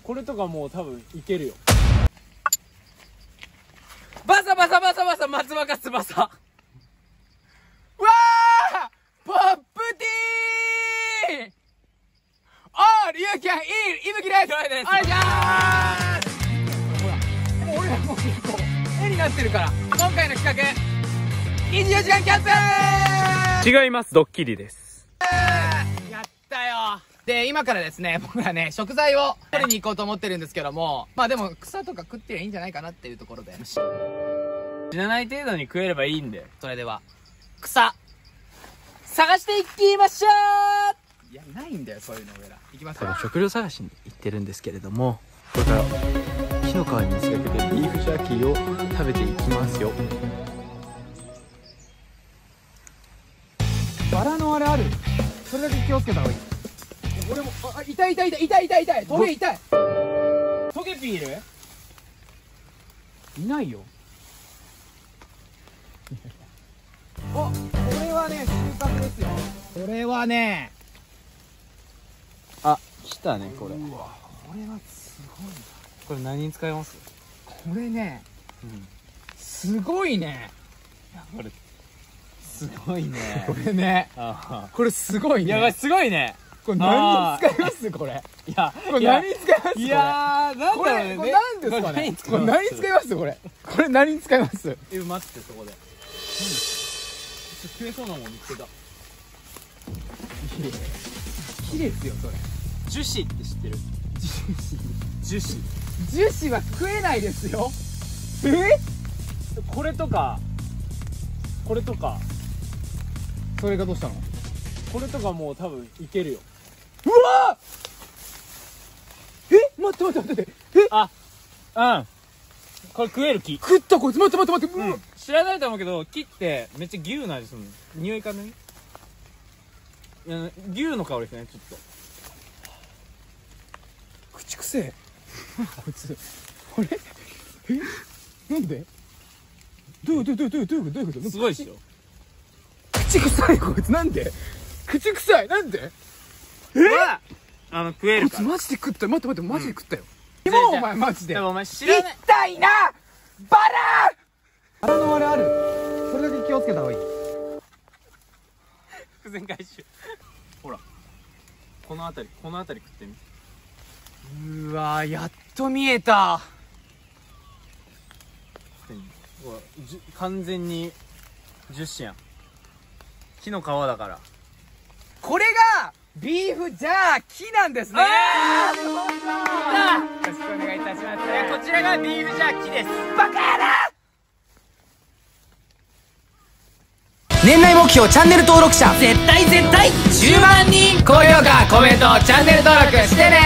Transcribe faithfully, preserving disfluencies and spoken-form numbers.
これとかもう多分いけるよ。 バサバサバサバサ松若翼。わあポップティーオールユーキャンイールイブキレイトです。お願いします。ほらもう俺らもう結構絵になってるから。今回の企画にじゅうよじかんキャンプ。 違います、ドッキリです。 やったよ。で今からですね、僕らね食材を取りに行こうと思ってるんですけども、まあでも草とか食ってりゃいいんじゃないかなっていうところで、 死なない程度に食えればいいんで、 それでは草探していきましょう。いやないんだよそういうの。俺ら行きますよ。 食料探しに行ってるんですけれども、これから木の皮に見せかけてビーフジャーキーを食べていきますよ。 バラのあれある。それだけ気をつけた方がいい。俺もあ痛い痛い痛い痛い痛い痛いトゲ痛い。 トゲピーいる？ いないよ。お、これはね収穫ですよ。これはね、 あ、来たねこれ。 うわこれはすごいな。 これ何に使います？ これね、 うん、 すごいね。 いやこれすごいね。 これね、 あこれすごいね。 いやすごいね。 これ何に使います？これ。 いやこれ何に使います？ いやーなんだろうね。 これ何ですかね。これ何に使います？これ。これ何に使います？ え待ってそこで。食えそうなもん見つけた。 木ですよそれ。 樹脂って知ってる？樹脂。 樹脂は食えないですよ。え？ これとかこれとかそれがどうしたの？ これとかもう多分いけるよ。 うわー！え？待って待って待って。え？ あ、うんこれ食える木。 食ったこいつ。待って待って待って。 うん、知らないと思うけど木ってめっちゃ牛の味するの。匂いかね。いや牛の香りですねちょっと。 口くせえこいつ。あれ？え？なんで？どういうことどういうことどういうことどういうこと？ すごいっしょ。 口臭いこいつ。なんで？口臭いなんで？ え？あの食えるから。 こいつマジで食った。待って待ってマジで食ったよ。 うん、 もうお前マジで。 でもお前知らない。 痛いなバラ。バラのあれある。それだけ気をつけた方がいい。 伏線回収。ほらこの辺りこの辺り食ってみ。 うわーやっと見えた。 ほらじゅ完全に樹脂やん。木の皮だから。 これがビーフジャーキーなんですね。 あーよろしくお願いいたします。 こちらがビーフジャーキーです。 バカ野郎。年内目標チャンネル登録者絶対絶対じゅうまんにん。高評価コメントチャンネル登録してね。